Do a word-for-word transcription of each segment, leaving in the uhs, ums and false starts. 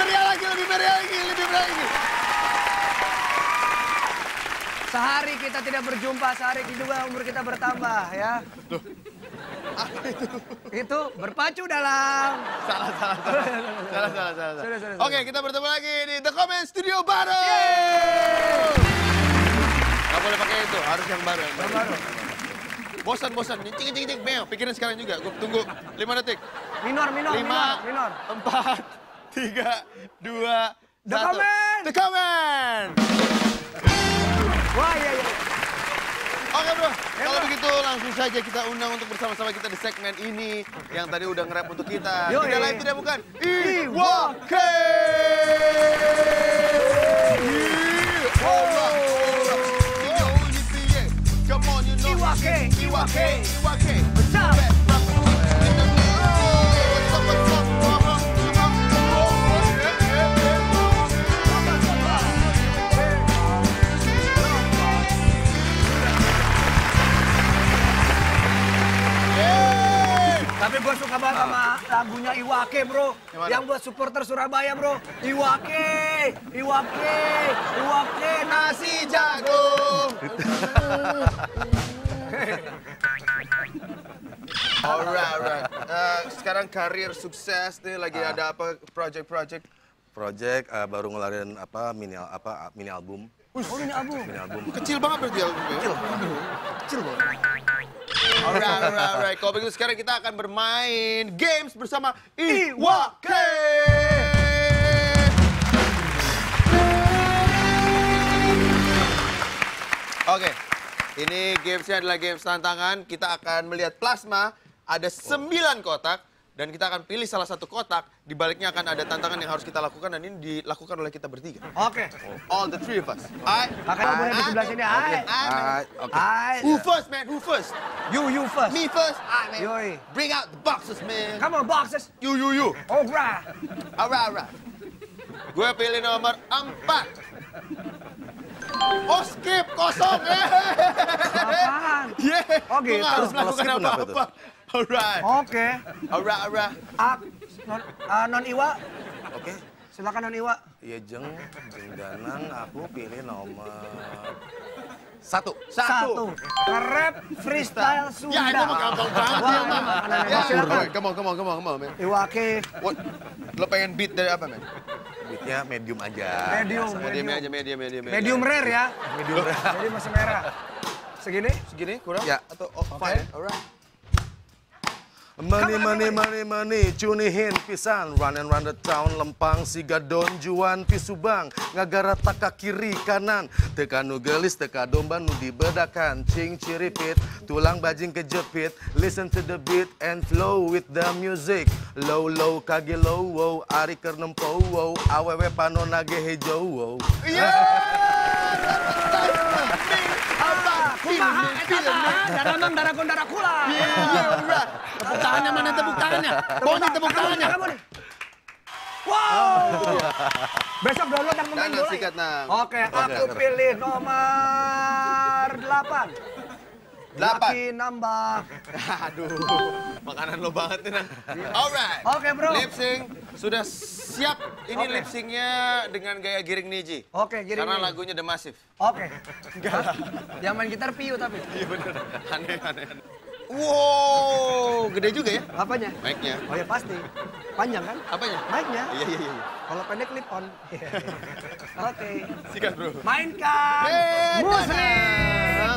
meriah lagi, lebih meriah lagi, lebih meriah lagi. Sehari kita tidak berjumpa, sehari juga umur kita bertambah ya. Loh, apa itu? Itu berpacu dalam. Salah, salah, salah. Salah, salah, salah. Sorry, sorry, Oke, sorry. kita bertemu lagi di The Comment Studio baru. Gak boleh pakai itu, harus yang baru. Yang baru. Baru. Bosan, bosan. Cing, cing, cing, meo. Pikirin sekarang juga. Gue tunggu lima detik. Minor, minor, lima, minor, minor. empat, tiga, dua, The satu. Comment. The Comment. Wah, iya, iya. Oke bro, Ya, kalau bro. begitu langsung saja kita undang untuk bersama-sama kita di segmen ini yang tadi udah nge-rap untuk kita. Yo, Tidak iya. lain tidak bukan Iwake. Come on, you know Iwake, Iwake, Iwake. Betul. Tapi gue suka banget sama lagunya Iwake, bro. Gimana? Yang buat supporter Surabaya, bro. Iwake, Iwake, Iwake, nasi jagung. Alright, alright. Eh, sekarang karir sukses nih, lagi ada apa project-project? Project uh, baru ngeluarin apa mini al- apa mini album. Oh, ini album. Mini album. Kecil banget berarti albumnya. Kecil. Kecil, bro. Alright, alright, alright. Kalau begitu sekarang kita akan bermain games bersama Iwake. Oke, ini gamesnya adalah games tantangan. Kita akan melihat plasma, ada sembilan kotak. Dan kita akan pilih salah satu kotak, di baliknya akan ada tantangan yang harus kita lakukan, dan ini dilakukan oleh kita bertiga. Oke. All the three of us. I, Kakak boleh di sebelah sini. Hai. Ah, oke. Hai. Who first, man? Who first? You, you first. Me first? I, man. Yoi. Bring out the boxes, man. Come on, boxes. You, you, you. Alright. Alright, alright. Gue pilih nomor empat. Oh, skip, kosong. Apaan? Yeah. Oh, Gue gitu. nggak harus Kalau melakukan skip kenapa apa-apa. Alright. Oke. Alright, alright. Ah, non, ah, non Iwa. Oke. Silakan non Iwa. Iya jeng, jeng danang aku pilih nomor satu. Satu. Rap freestyle Sunda. Ya, itu mah gampang banget Wah, ya, mah. makanan Ya, Indonesia. alright. Come on, come on, come on, come on, man. Iwake. What? Lo pengen beat dari apa, man? Beatnya medium aja. Medium, Biasa. Medium medium. aja, medium, medium. Medium rare ya. Medium rare. Jadi masih merah. Segini? Segini, kurang? Ya. Atau oh, fine? Alright. Money, money, money, money, cunihin pisan, run and run the town, lempang, siga don, juan, pisubang, ngagara taka kiri kanan, teka nu gelis, teka domba nu dibedakan, cing ciripit, tulang bajing kejepit, listen to the beat and flow with the music, low low kage low wow, ari keur nempo wow, awewe panona ge hijau wow. Kumaha eta tah? Daramang darakon darakula. Iya, alright. Tepuk tangannya mana tepuk tangannya? Pokoknya tepuk tangannya. Kamu nih. Wow. Besok download yang pemain Kanan bola. sikat, Nang. Oke, aku pilih nomor delapan. Delapan. Laki nambah. Aduh, makanan lo banget nih, Nang. Alright. Oke, bro. Lip sync sudah siap. Ini Oke. lip syncnya dengan gaya giring Niji. Oke, giring Karena Niji. lagunya The Massive. Oke. Yang main gitar Piu tapi. Iya bener. Aneh, aneh, aneh. Wow, gede juga ya Apanya? mic-nya. Oh ya pasti. Panjang kan? Apanya? Mic-nya. Iya, iya, iya. Kalau pendek clip on. Oke. Sikat, bro. Mainkan Eh, musik. Nang.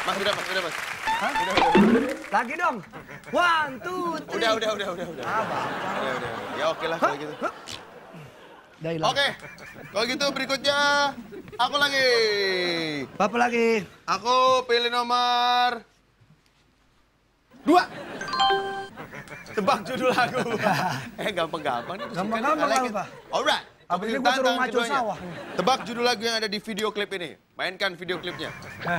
Mas, udah, Mas, udah, Mas. Hah? Udah, udah, udah. Lagi dong. One, two, three. Udah, udah, udah, udah, udah. Ah, Bapak. Udah, udah, udah. Ya oke lah kalau gitu. Udah hilang. Oke, kalau gitu berikutnya aku lagi. Bapak lagi. Aku pilih nomor dua. Tebak judul lagu. eh gampang-gampang nih. Gampang-gampang I like lah, it. Pak. Alright. Abis ini Aku gua suruh tantang maju keduanya. sawah. Tebak judul lagu yang ada di video klip ini. Mainkan video klipnya.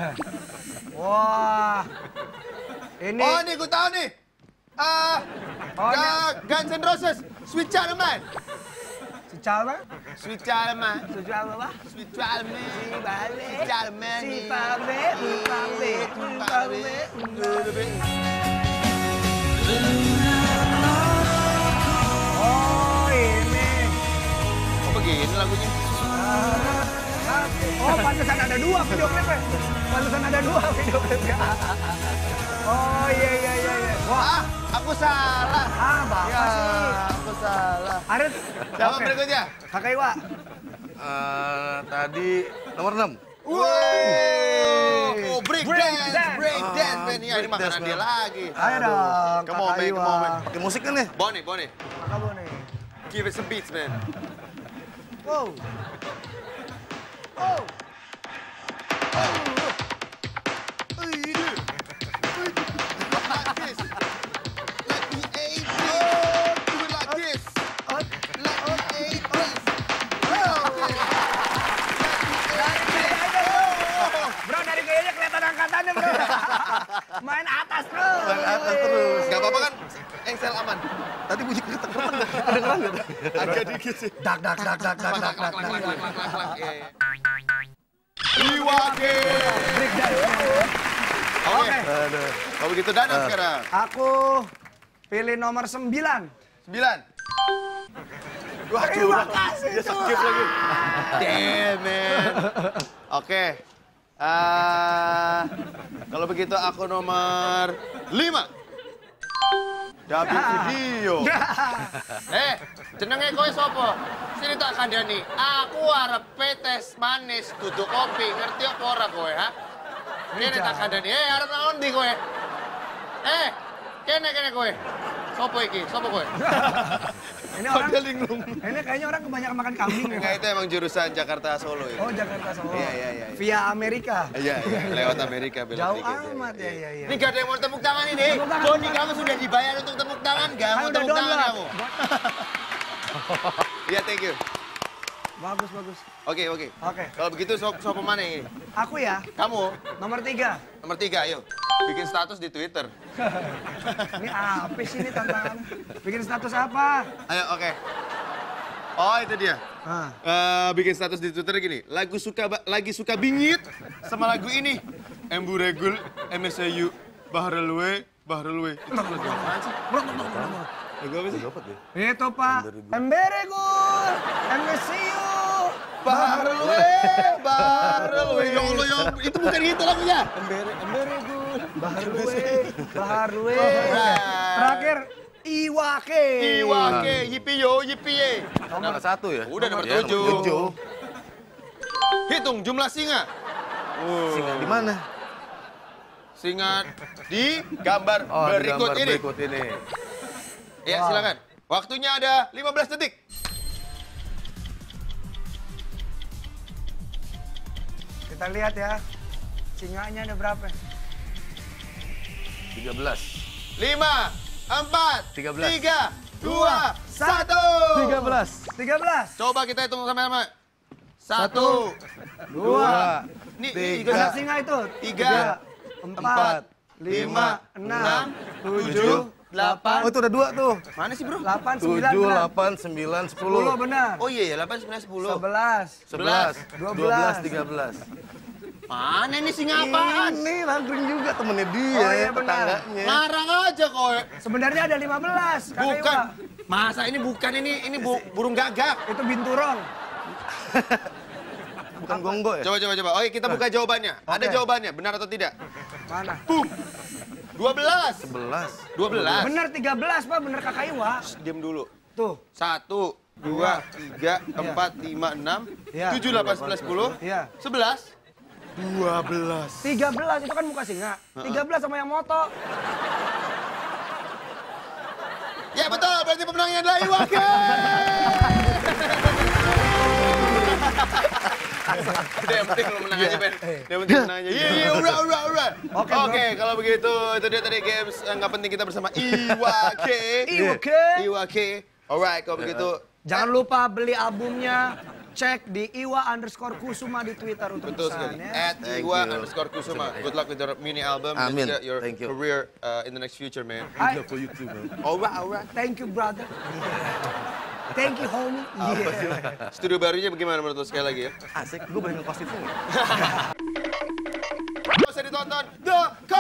Wah. Ini. Oh, nih, gue tahu nih. Ah, Oh, ini. uh, Guns N' Roses, Sweet Child of Mine. Siapa? Sweet Child of Mine. Siapa, Pak? Sweet Child of Mine. Si Babe. Sweet Child of Mine. Si Babe, si Babe, si Babe. Oh, ini. Oh, begini lagunya. Oh, pantesan ada dua video klipnya. Pantesan ada dua video klipnya. Oh, iya, iya, iya. iya. Wah, Ah, aku salah. ah, Bapak Ya, sih. aku salah. Aret. Siapa Oke. berikutnya? Kakak Iwa. Eh, tadi nomor enam. Wow, oh, break, Break dance, dance. break Ah, dance, man. Ya, ini break makanan dance, dia man. lagi. Ayo dong, Come on, Kakak man, Iwa. come on, man. Pakai musik kan nih? Bonnie, Bonnie, Kakak Bone. give it some beats, man. Wow. Oh. Like this. Like the eighties. Do it like this. Oh. Like the eighties. Bro, dari gayanya kelihatan angkatannya, bro. Main atas, bro. Main atas terus. Gak apa-apa kan? Engsel aman. Tadi bunyi ketek-ketek nggak? Kedengeran nggak? Agak dikit sih. Dak, dak, dak, dak, dak, dak, dak, dak. Iya, iya. Iwake. Break dance. Oke. Aduh. Kalau begitu Dana sekarang. Aku pilih nomor sembilan. Sembilan. Wah, Terima kasih, dia skip lagi. Damn, man. Oke. Ah, kalau begitu aku nomor lima. David video. eh, jenenge kowe sapa? Sini tak kandhani. Aku arep petes manis dudu kopi. Ngerti apa ora kowe, ha? Kene tak kandhani. Eh, arep naon ndi kowe? Eh, kene kene kowe. Sopo iki? Sopo kowe? Ini orang, Dia linglung. ini kayaknya orang kebanyakan makan kambing. ya, Enggak, Pak? itu emang jurusan Jakarta Solo itu. Oh, Jakarta Solo. Iya, iya, iya. Via Amerika. Iya, iya, lewat Amerika belok Jauh dikit, amat, ya, ya, ya. Ini gak ada yang mau tepuk tangan ini. Tepuk tangan, Doni, tepuk kamu sudah dibayar untuk tepuk tangan, gak Kan mau udah tepuk tangan download. kamu. Iya, thank you. Bagus, bagus. Oke, oke. Oke. Kalau begitu, so, so pemana ini? Aku ya, Kamu, nomor tiga. nomor tiga, ayo. Bikin status di Twitter. Ini apa sih ini tantangan? Bikin status apa? Ayo, oke. Oh, itu dia. Ah. Eh, bikin status di Twitter gini, lagu suka ba- lagi suka bingit sama lagu ini. Embu Regul, M S U, Bahrul We, Bahrul We. Itu lagu apaan sih? Lagu apa sih? Dapat deh. Itu Pak, Emberegul, M S U, Bahrul We, Bahrul We. Ya Allah, ya Allah, itu bukan gitu lagunya. Embere, Emberegul. Baharwe, Baharwe. Alright. Terakhir, Iwake. Iwake, yipi yo, yipi ye. Nomor satu ya? Udah nomor Ya, tujuh. nomor tujuh. Hitung jumlah singa. Singa di mana? Singa di gambar Oh, di berikut gambar ini. berikut ini. Ya, Wow. silakan. Waktunya ada lima belas detik. Kita lihat ya, singanya ada berapa? tiga belas. lima, empat, Tiga belas. tiga, dua, satu. tiga belas. tiga belas. Coba kita hitung sama-sama. Satu, Dua. Nih, Tiga. Ada tiga, singa itu. Tiga, empat, lima, enam, tujuh, delapan. Oh, itu udah dua tuh. mana sih bro? delapan, sembilan, tujuh, benar. delapan, sembilan, sepuluh. sepuluh benar. Oh iya ya, delapan, sembilan, sepuluh. sebelas. sebelas, dua dua belas. belas, tiga belas. Mana ini singa apaan? Ini Landring juga temennya dia, Oh, iya, benar. tetangganya. Ngarang aja kowe. Sebenarnya ada lima belas. Kakak Bukan. Iwa. Masa ini bukan ini ini bu- burung gagak. Itu binturong. Bukan gonggo ya? Coba coba coba. Oke, kita buka jawabannya. Ada Oke. jawabannya, benar atau tidak? Mana? Boom. dua belas. sebelas. dua belas. Benar tiga belas, Pak. Benar Kakak Iwa. Diam dulu. Tuh. Satu, dua, tiga, empat, lima, enam, Iya. tujuh, delapan, sebelas, sepuluh, Iya. sebelas. dua belas. tiga belas itu kan muka singa. tiga belas sama yang moto. Ya betul, berarti pemenangnya adalah Iwake. Udah yang penting lo menang aja, Ben. Yang penting menang aja. Iya, iya, ura, ura, ura. Oke, Oke, kalau begitu itu dia tadi games eh, nggak penting kita bersama Iwake. Iwake. Iwake. Alright, kalau begitu. Jangan lupa beli albumnya. Cek di Iwa underscore Kusuma di Twitter untuk Betul sekali. pesannya. At Thank Iwa you. underscore Kusuma. Good luck with your mini album Amin. and get your Thank you. career uh, in the next future, man. Hai. For you too, man. Alright, alright. Thank you, brother. Thank you, homie. Yeah. Studio barunya bagaimana menurut lo sekali lagi ya? Asik, gue boleh ngekos di sini. Gak usah ditonton. The